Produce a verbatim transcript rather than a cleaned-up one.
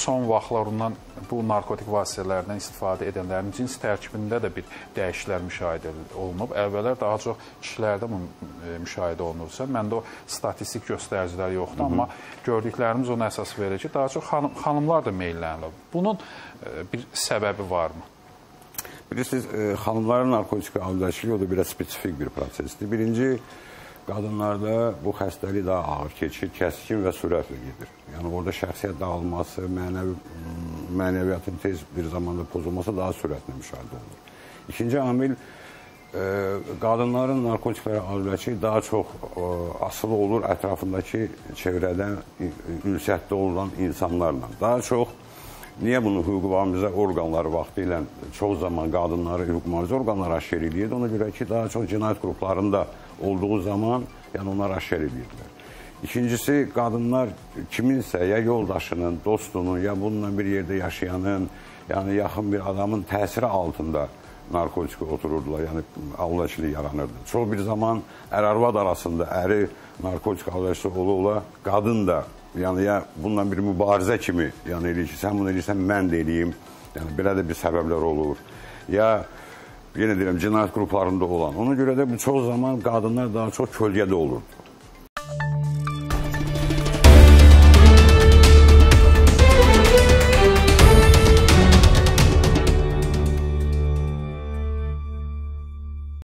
son vaxtlar ondan bu narkotik vasitələrdən istifadə edənlərin cins tərkibində də bir dəyişikliklər müşahidə olunub. Əvvəllər daha çox kişilərdə bu müşahidə olunursa, məndə o statistik göstəricilər yoxdur, Hı -hı. amma gördüklərimiz ona əsas verir ki, daha çox xanım, xanımlar da meyllənir. Bunun bir səbəbi varmı? Bilirsiniz, xanımların narkotik alışverişi o da biraz spesifik bir prosesdir. Birinci, qadınlarda bu xəstəlik daha ağır keçir, kəskin və sürətlə gedir. Yəni orada şəxsiyyət dağılması, mənəvi, mənəviyyatın tez bir zamanda pozulması daha sürətlə müşahidə olunur. İkinci amil, e, qadınların narkotiklərə alışverişi daha çox e, asılı olur ətrafındakı çevrədən ünsiyyətdə olan insanlarla. Daha çox, niyə bunu hüquq-mühafizə orqanları vaxtı ilə çox zaman qadınları hüquq-mühafizə orqanları aşkar edirdi? Ona görə ki, daha çox cinayət qruplarında olduğu zaman yəni onlar aşkar edirlər. İkincisi, qadınlar kiminsə, ya yoldaşının, dostunun, ya bununla bir yerdə yaşayanın, yəni yaxın bir adamın təsiri altında narkotik otururdular, yəni alışverişlik yaranırdı. Çox bir zaman ər-arvad arasında əri narkotik alışverişi ola-ola qadın da yəni ya bununla bir mübarizə kimi yəni eləyir ki, sən bunu eləyirsən, mən də eləyim. Yəni belə də bir səbəblər olur. Ya yenə deyirəm, cinayət qruplarında olan. Ona görə də bu çox zaman qadınlar daha çox kölgədə olurdu.